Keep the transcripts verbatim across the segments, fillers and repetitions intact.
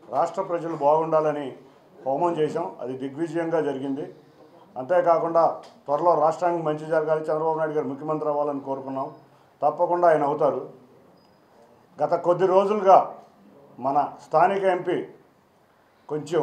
రాష్ట్ర ప్రజలు బాగుండాలని హోమం చేశాం. అది దిగ్విజయంగా జరిగింది. అంతేకాకుండా త్వరలో రాష్ట్రానికి మంచి జరగాలి, చంద్రబాబు నాయుడు గారు ముఖ్యమంత్రి అవ్వాలని కోరుకున్నాం. తప్పకుండా ఆయన అవుతారు. గత కొద్ది రోజులుగా మన స్థానిక ఎంపీ కొంచెం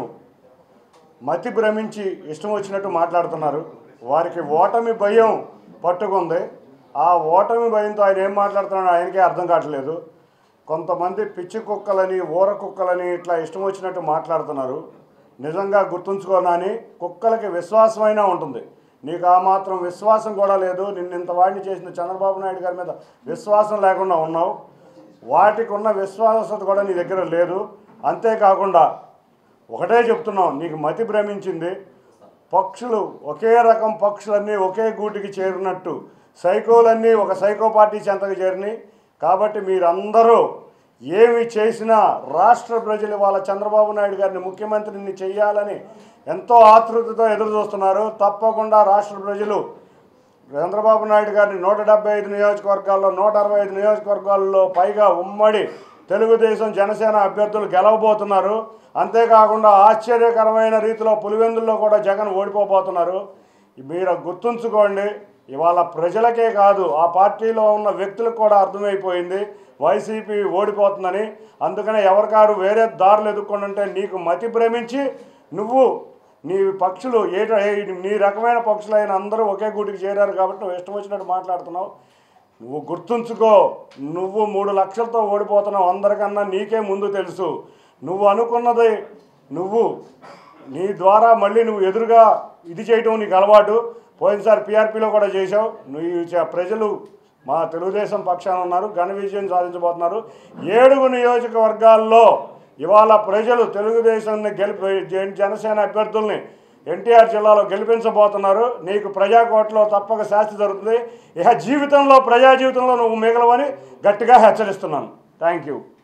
మతి భ్రమించి ఇష్టం వచ్చినట్టు మాట్లాడుతున్నారు. వారికి ఓటమి భయం పట్టుకుంది. ఆ ఓటమి భయంతో ఆయన ఏం మాట్లాడుతున్నాడో ఆయనకే అర్థం కావట్లేదు. కొంతమంది పిచ్చి కుక్కలని, ఊర కుక్కలని ఇట్లా ఇష్టం వచ్చినట్టు మాట్లాడుతున్నారు. నిజంగా గుర్తుంచుకోనని కుక్కలకి విశ్వాసమైనా ఉంటుంది. నీకు ఆ మాత్రం విశ్వాసం కూడా లేదు. నిన్ను ఇంత వాడిని చేసిన చంద్రబాబు నాయుడు గారి మీద విశ్వాసం లేకుండా ఉన్నావు. వాటికి ఉన్న విశ్వాసత కూడా నీ దగ్గర లేదు. అంతేకాకుండా ఒకటే చెప్తున్నాం, నీకు మతి భ్రమించింది. పక్షులు ఒకే రకం పక్షులన్నీ ఒకే గూటికి చేరినట్టు సైకోలన్నీ ఒక సైకో పార్టీ చెంతకు చేరినాయి. కాబట్టి మీరందరూ ఏమి చేసినా రాష్ట్ర ప్రజలు వాళ్ళ చంద్రబాబు నాయుడు గారిని ముఖ్యమంత్రిని చేయాలని ఎంతో ఆతృతతో ఎదురు చూస్తున్నారు. తప్పకుండా రాష్ట్ర ప్రజలు చంద్రబాబు నాయుడు గారిని నూట డెబ్బై ఐదు నియోజకవర్గాల్లో నూట అరవై ఐదు నియోజకవర్గాల్లో పైగా ఉమ్మడి తెలుగుదేశం జనసేన అభ్యర్థులు గెలవబోతున్నారు. అంతేకాకుండా ఆశ్చర్యకరమైన రీతిలో పులివెందుల్లో కూడా జగన్ ఓడిపోబోతున్నారు. మీరు గుర్తుంచుకోండి, ఇవాళ ప్రజలకే కాదు ఆ పార్టీలో ఉన్న వ్యక్తులకు కూడా అర్థమైపోయింది వైసీపీ ఓడిపోతుందని. అందుకనే ఎవరికారు వేరే దారులు ఎదుర్కొంటుంటే నీకు మతి భ్రమించి నువ్వు నీ పక్షులు ఏ నీ రకమైన పక్షులైన అందరూ ఒకే గూటికి చేరారు కాబట్టి నువ్వు ఇష్టం వచ్చినట్టు మాట్లాడుతున్నావు. నువ్వు గుర్తుంచుకో, నువ్వు మూడు లక్షలతో ఓడిపోతున్నావు. అందరికన్నా నీకే ముందు తెలుసు. నువ్వు అనుకున్నది నువ్వు నీ ద్వారా మళ్ళీ నువ్వు ఎదురుగా ఇది చేయటం నీకు అలవాటు. పోయినసారి పీఆర్పీలో కూడా చేశావు. నువ్వు ప్రజలు మా తెలుగుదేశం పక్షాన ఉన్నారు, ఘన విజయం సాధించబోతున్నారు. ఏడుగు నియోజకవర్గాల్లో ఇవాళ ప్రజలు తెలుగుదేశాన్ని గెలిపి జనసేన అభ్యర్థుల్ని ఎన్టీఆర్ జిల్లాలో గెలిపించబోతున్నారు. నీకు ప్రజాకోటలో తప్పక శాస్తి జరుగుతుంది. ఇక జీవితంలో ప్రజా జీవితంలో నువ్వు మిగలవని గట్టిగా హెచ్చరిస్తున్నాను. Thank you.